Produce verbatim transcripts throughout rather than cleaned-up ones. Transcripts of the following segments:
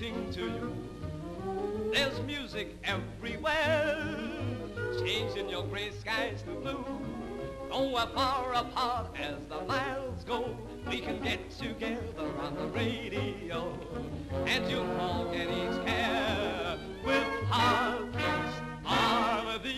greeting to you. There's music everywhere, changing your gray skies to blue. Though we're far apart as the miles go, we can get together on the radio, and you'll forget each care with Heartbeats on the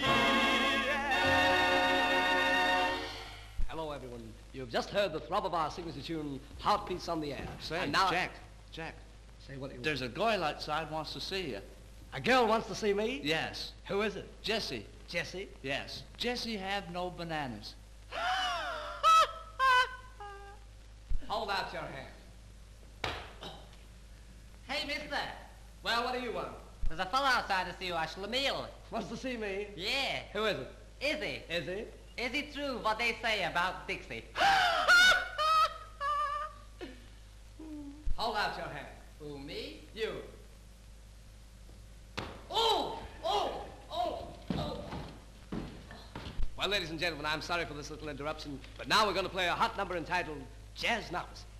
air. Hello, everyone. You've just heard the throb of our signature tune, Heartbeats on the Air. Say, and now Jack, Jack. Say what you There's a girl outside wants to see you. A girl wants to see me? Yes. Who is it? Jessie. Jessie? Yes. Jessie have no bananas. Hold out your hand. Hey, mister. Well, what do you want? There's a fellow outside to see you, Ashlamil. Wants to see me? Yeah. Who is it? Is he? Is he? Is it true what they say about Dixie? Hold out your hand. Who, me? You. Oh! Oh! Oh! Oh! Well, ladies and gentlemen, I'm sorry for this little interruption, but now we're going to play a hot number entitled Jazz Novice.